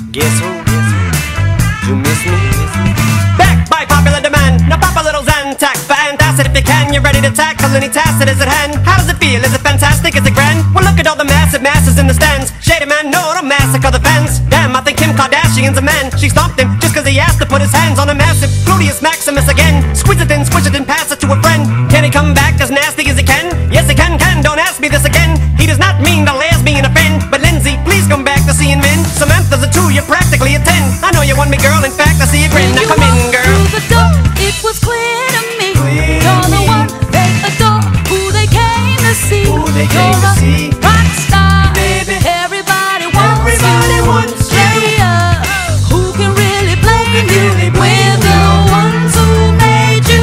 Guess who? You miss me? Back by popular demand. Now pop a little Zantac for antacid if you can. You're ready to tackle any task that is at hand. How does it feel? Is it fantastic? Is it grand? Well, look at all the massive masses in the stands. Shady man, no, don't massacre the fans. Damn, I think Kim Kardashian's a man. She stomped him just cause he asked to put his hands on a massive Gluteus Maximus again. Squeeze it in, pass it to a friend. Can he come back as nasty as he can? Yes, he can, don't ask me this again. He does not mean the lesbian offend. But Lindsay, please come back to seeing men. Samantha's a 2, you're practically a 10. I know you want me, girl, in fact, I see you grin. Now come in, girl. Through the door, it was clear to me. You're the one they adore, who they came to see. You're a rock star, baby. Everybody wants you. Yeah, who can really blame you? We're the ones who made you.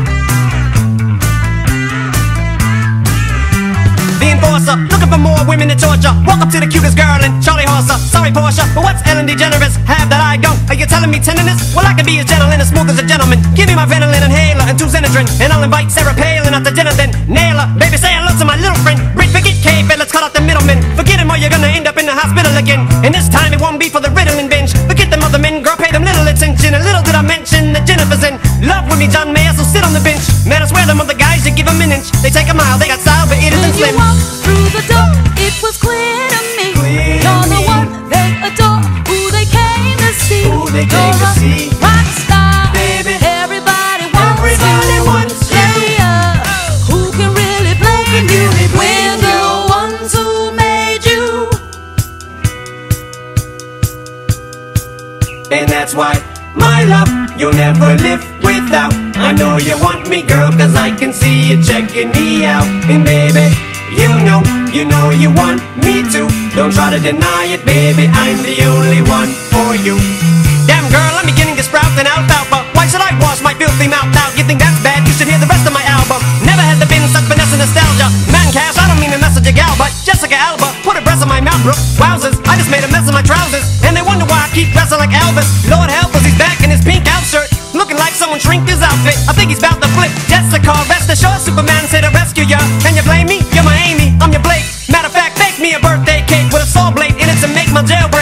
The enforcer, looking for more women to torture. Walk up to the cutest girl and Charlie Horser. Sorry, Portia, but what's Ellen DeGeneres have that I don't? Are you telling me tenderness? Well, I can be as gentle and as smooth as a gentleman. Give me my Ventolin inhaler and 2 Xenadrin, and I'll invite Sarah Palin out to dinner then. Nail her, baby, say hello to my little friend. Brit, forget Kate, but let's cut out the middleman. Forget him or you're gonna end up in the hospital again. And this time it won't be for the Ritalin binge. Forget them other men, girl, pay them little attention. And little did I mention that Jennifer's in love with me, John Mayer, so sit on the bench. Man, I swear them other guys, you give them an inch. They take a mile, they got style, but it isn't When you slim. walked through the door, it was clear to me. You're the one they adore, who they came to see. they came to see. You're a rock star, Baby. Everybody Everybody wants wants you. Yeah, who can really blame you? We're the ones who made you. And that's why, my love, you'll never live without. I know you want me, girl, cause I can see you checking me out. And baby, you know you want me too. Don't try to deny it, baby, I'm the only one for you. Damn girl, I'm beginning to sprout an alfalfa. Why should I wash my filthy mouth out? You think that's bad? You should hear the rest of my album. Never has there been such finesse and nostalgia. Man, Cash, I don't mean to message a gal, but Jessica Alba put a breast on my mouth, bro. Wowzers, I just made a mess of my trousers, and they wonder why I keep dressing like Elvis. Lord help us, he's back in his pink out shirt, looking like someone shrinked his outfit. I think he's about to flip. Jessica, rest assured, Superman said to rescue ya. Can you blame me? You're my Amy, I'm your Blake. Matter of fact, bake me a birthday cake with a saw blade in it to make my jailbreak.